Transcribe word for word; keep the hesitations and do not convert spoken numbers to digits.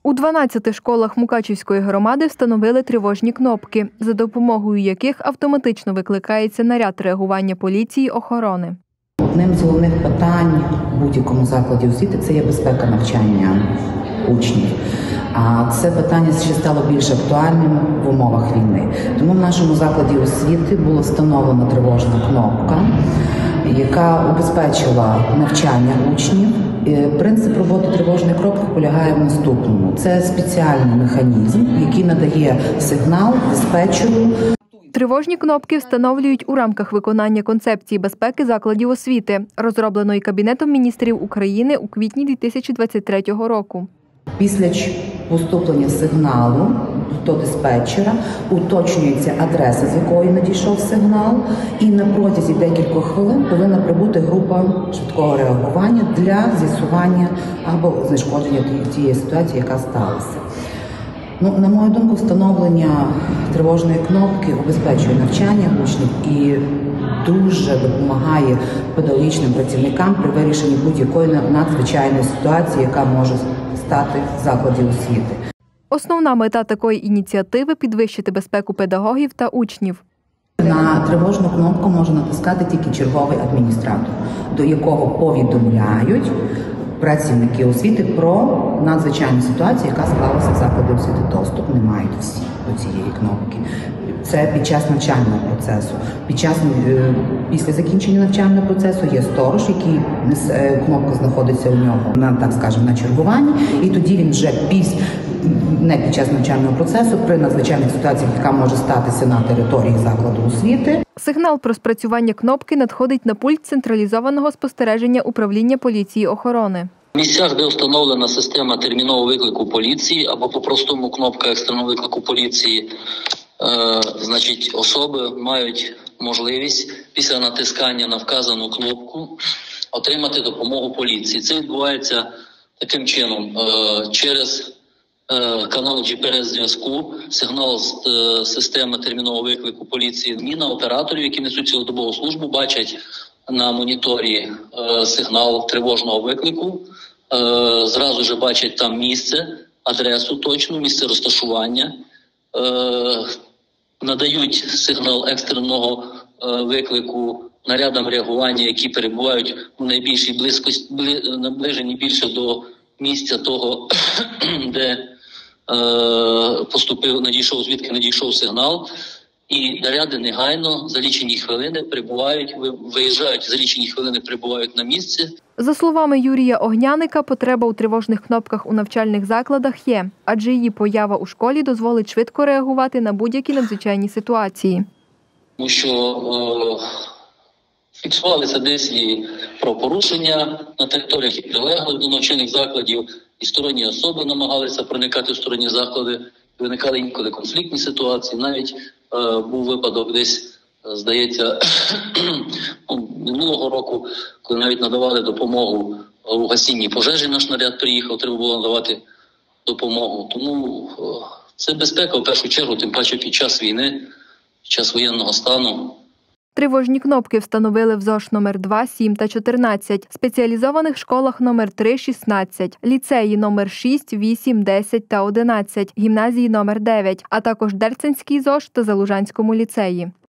У дванадцяти школах Мукачівської громади встановили тривожні кнопки, за допомогою яких автоматично викликається наряд реагування поліції охорони. Одним з головних питань в будь-якому закладі освіти – це є безпека навчання учнів. А це питання ще стало більш актуальним в умовах війни. Тому в нашому закладі освіти була встановлена тривожна кнопка, яка убезпечила навчання учнів. Принцип роботи тривожної кнопки полягає в наступному. Це спеціальний механізм, який надає сигнал диспетчеру. Тривожні кнопки встановлюють у рамках виконання концепції безпеки закладів освіти, розробленої Кабінетом міністрів України у квітні дві тисячі двадцять третього року. Після поступлення сигналу до диспетчера уточнюється адреса, з якої надійшов сигнал, і на протязі декількох хвилин повинна прибути група швидкого реагування для з'ясування або знешкодження тієї ситуації, яка сталася. Ну, на мою думку, встановлення тривожної кнопки убезпечує навчання учнів і дуже допомагає педагогічним працівникам при вирішенні будь-якої надзвичайної ситуації, яка може стати в закладі освіти. Основна мета такої ініціативи – підвищити безпеку педагогів та учнів. На тривожну кнопку може натискати тільки черговий адміністратор, до якого повідомляють працівники освіти про надзвичайну ситуацію, яка склалася в закладі освіти. Доступ не мають всі до цієї кнопки. Це під час навчального процесу. Під час, після закінчення навчального процесу є сторож, який кнопка знаходиться у нього, на, так скажемо, на чергуванні, і тоді він вже після, не під час навчального процесу, при надзвичайних ситуаціях, яка може статися на території закладу освіти. Сигнал про спрацювання кнопки надходить на пульт централізованого спостереження управління поліції охорони. В місцях, де встановлена система термінового виклику поліції або по-простому кнопка екстреного виклику поліції, е, значить особи мають можливість після натискання на вказану кнопку отримати допомогу поліції. Це відбувається таким чином, е, через канал джі пі ес зв'язку, сигнал з е, системи термінового виклику поліції. Зміна операторів, які несуть цілодобову службу, бачать на моніторі е, сигнал тривожного виклику, е, зразу ж бачать там місце, адресу точну, місце розташування, е, надають сигнал екстреного е, виклику нарядам реагування, які перебувають у найбільшій близькості, бли, наближені більше до місця того, де поступив, надійшов, звідки надійшов сигнал, і наряди негайно за лічені хвилини прибувають, виїжджають, за лічені хвилини прибувають на місце. За словами Юрія Огняника, потреба у тривожних кнопках у навчальних закладах є, адже її поява у школі дозволить швидко реагувати на будь-які надзвичайні ситуації. Тому що е, фіксувалися десь і правопорушення на територіях і прилеглих до навчальних закладів, і сторонні особи намагалися проникати в сторонні заклади, виникали інколи конфліктні ситуації. Навіть е, був випадок десь, здається, минулого року, коли навіть надавали допомогу у гасінні пожежі, наш наряд приїхав, треба було надавати допомогу. Тому е, це безпека в першу чергу, тим паче під час війни, під час воєнного стану. Тривожні кнопки встановили в ЗОШ номер два, сім та чотирнадцять, спеціалізованих школах номер три, шістнадцять, ліцеї номер шість, вісім, десять та одинадцять, гімназії номер дев'ять, а також Дерцянський ЗОШ та Залужанському ліцеї.